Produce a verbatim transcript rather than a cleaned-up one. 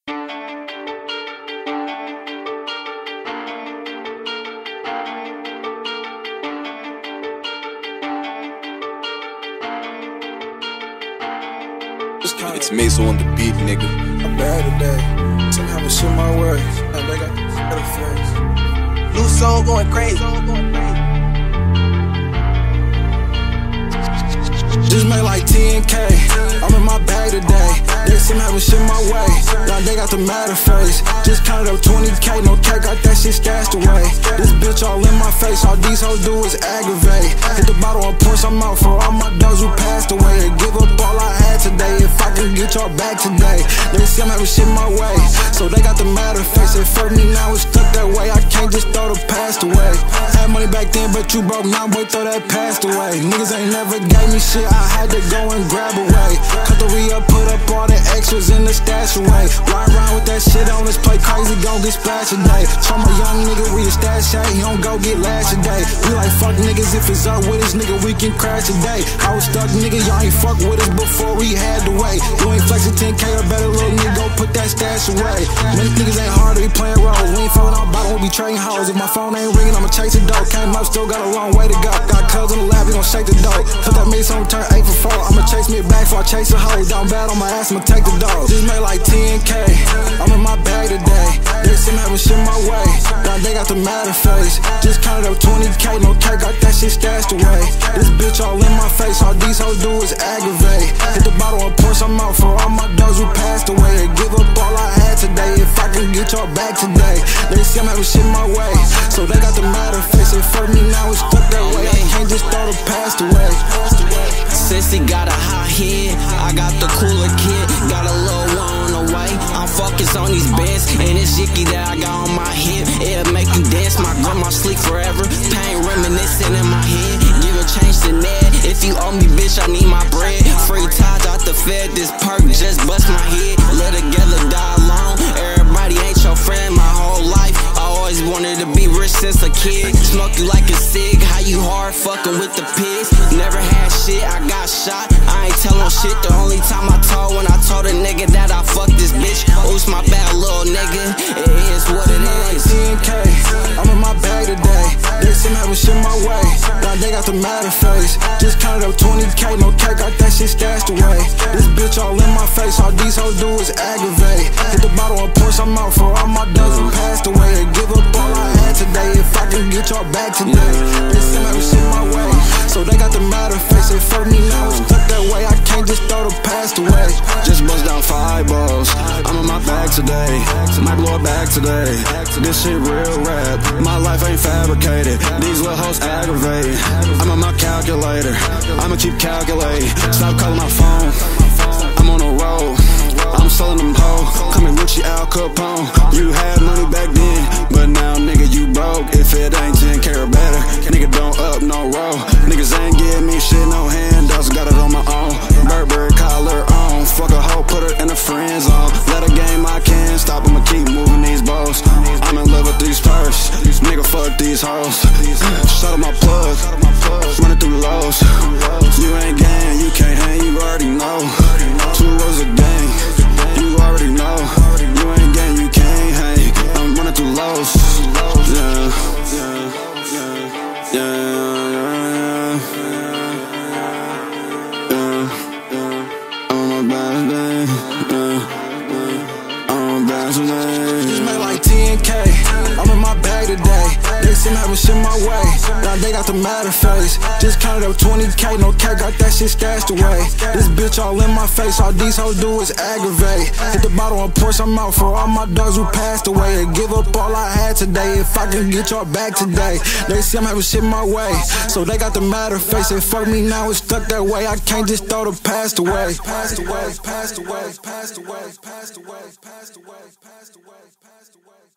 It's Mesa on the beat, nigga. I'm bad today. Somehow I shit my way. And they got better face. New soul going crazy. Just made like ten K. I'm in my bag today. They somehow I shit my way. Now they got the matter face. Just counted up twenty K. No K, got that shit stashed away. This bitch all in my face. All these hoes do is aggravate. Hit the bottle and pour some out for all my dogs who passed away. Give up all I had today. If I can get y'all back today. They see I'm having shit my way. So they got the matter face. They fuck me now, it's stuck that way. I can't just throw the past away. Had money back then, but you broke now, boy, throw that past away. Niggas ain't never gave me shit, I had to go and grab away. Cut the re up, put up all the extras in the stash away. Ride around with that shit on, let's play crazy, gon' get splashed today. Told my young nigga we a stash shot, he don't go get last today. We like fuck niggas, if it's up with us, nigga, we can crash today. I was stuck, nigga, y'all ain't fuck with us before we had to wait. You ain't flexing ten K or better, little nigga, go put that stash away. Many niggas ain't hard to be playing roles. We ain't falling on bottom, we be trading hoes. If my phone ain't ringing, I'ma chase the dough. Came up, still got a long way to go. Got cuz in the lab, we gon' shake the dough. Put that mix on turn eight for four. I'ma chase me back before I chase a hoe. Down bad on my ass, I'ma take the dough. Just made like ten K. I'm in my bag today. They see me having shit my way. Now they got the matter face. Just counted up twenty K. No K, got that shit stashed away. This bitch all in my face. All these hoes do is aggravate. Hit the bottle and pour some out for all my dogs who passed away. Give up all I had today. If I can get y'all back today. They see I'm having shit my way. So they got the matter face. They fuck me now, it's stuck that way. I can't just throw the past away. Sissy got a hot head, I got the cooler kid. Got a little one on the way, I'm focused on these beds. And this Yicky that I got on my hip, it'll make you dance. My grandma sleep forever, pain reminiscing in my head. Give a change to Ned, if you owe me bitch I need my bread. Free Taj out the Fed, this perk just bust my head. Live together, die alone, everybody ain't your friend. My whole life, I always wanted to be rich since a kid. Smoke you like a cig, how you hard fucking with the pigs. Never had shit, I got shot, I ain't tell no shit. The only time I told when I told a nigga that I fucked this bitch. Oops, my bad little nigga, it is what it is. ten K, I'm in my bag today. They see me having shit my way. Now they got the matter face. Just counted up twenty K. No K, got that shit stashed away. This bitch all in my face. All these hoes do is aggravate. Hit the bottle and pour some out for all my dogs who passed away. Give up all I had today. If I can get y'all back today. They see me having shit my way. So they got the matter face. They fuck me now, it's stuck that way. I can't just throw the past away. Just bust down five balls. I'm in my bag today. Might blow it back today. This shit real rap. My life ain't fabricated. These little hoes aggravate. I'm on my calculator. I'ma keep calculating. Stop calling my phone. I'm on a roll. I'm selling them hoes. Coming Richie Al Capone. You had money back then, but now nigga you broke. If it ain't ten K or better, nigga don't up no roll. Niggas ain't give me shit, no handouts. Got it on my own. Burberry collar on. Fuck a hoe, put her in the friend zone. Let a game I can't stop. I'ma keep moving these balls. I'm in love with these purse. Nigga fuck these hoes. Shut up my plug. Running through the lows. You ain't gang, you can't hang, you already know. Two rows of gang, you already know. You ain't gang, you can't hang. I'm running through lows. Yeah, yeah, yeah, yeah, yeah. I'm on my best day. Yeah, I'm on my best day. Just made like ten K. I'm in my bag today. They see me having shit my way. Now they got the matter face. Just counted up twenty K. No K, got that shit stashed away. This bitch all in my face. All these hoes do is aggravate. Hit the bottle and pour some out for all my dogs who passed away. Give up all I had today. If I can get y'all back today. They see I'm having shit my way. So they got the matter face. They fuck me now, it's stuck that way. I can't just throw the past away. Passed away, passed away, passed away, passed away, passed away, passed away, passed away.